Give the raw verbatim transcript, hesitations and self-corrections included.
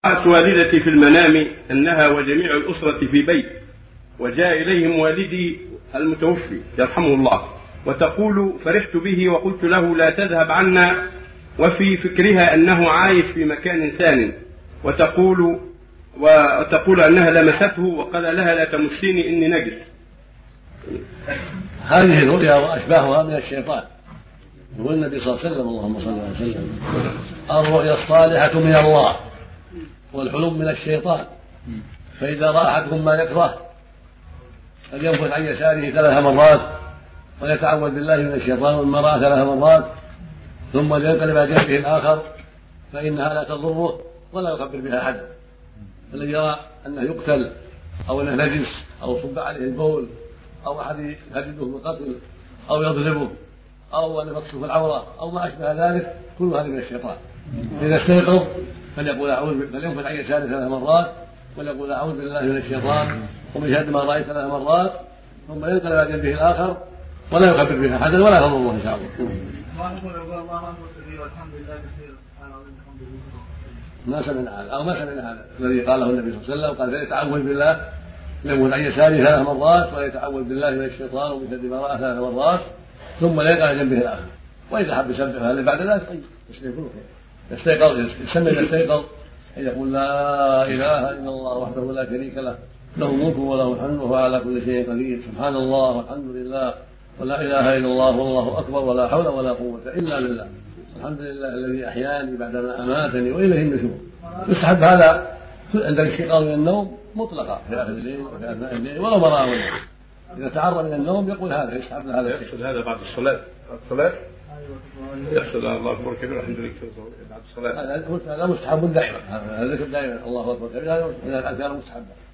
رأت والدتي في المنام أنها وجميع الأسرة في بيت، وجاء إليهم والدي المتوفي يرحمه الله، وتقول: فرحت به وقلت له لا تذهب عنا، وفي فكرها أنه عايش في مكان ثان، وتقول وتقول أنها لمسته وقال لها: لا تمسيني إني نجس. هذه الرؤيا وأشباهها من الشيطان. يقول النبي صلى الله عليه وسلم: اللهم صل وسلم، الرؤيا الصالحة من الله والحلم من الشيطان، فإذا رأى أحدكم ما يكره فلينفث عن يساره ثلاث مرات ويتعوذ بالله من الشيطان والمرأة ثلاث مرات، ثم لينقلب على جنبه الآخر فإنها لا تضره ولا يخبر بها أحد. الذي يرى أنه يقتل أو أنه نجس أو صب عليه البول أو أحد يهدده بالقتل أو يضربه أو أن يمسه العورة أو ما أشبه ذلك، كل هذا من الشيطان. إذا استيقظ فليقول أعوذ فلينفث عن يساره ثلاث مرات وليقول أعوذ بالله من الشيطان ومن شر ما رأيت ثلاث مرات، ثم ينقلب على جنبه الآخر ولا يخبر بها أحدا ولا يضر الله إن شاء الله. ما سمعنا هذا أو ما سمعنا هذا الذي قاله النبي صلى الله عليه وسلم، قال: فليتعوذ بالله ينفث عن يساره ثلاث مرات ويتعوذ بالله من الشيطان ومن شر ما رأى ثلاث مرات، ثم لا ينقلب على جنبه الآخر. وإذا حب يسبح هذا بعد ذلك طيب يستيقظ يسمى يستيقظ أن يقول: لا إله إلا الله وحده لا شريك له، له الملك وله الحمد وهو على كل شيء قدير، سبحان الله والحمد لله ولا إله إلا الله والله أكبر ولا حول ولا قوة إلا بالله، الحمد لله الذي أحياني بعدما أماتني وإليه النشور. يستحب هذا عند الاستيقاظ من النوم مطلقا في آخر الليل وفي أثناء الليل ولو ما رأى وجهه. إذا تعرض من النوم يقول هذا، يستحب هذا. يقصد هذا بعد الصلاة. الصلاة يقصد الله أكبر كبير الحمد لله بعد الصلاة. هذا مستحب دائما، هذا ذكر دائما الله أكبر كبير من الأذكار المستحبة.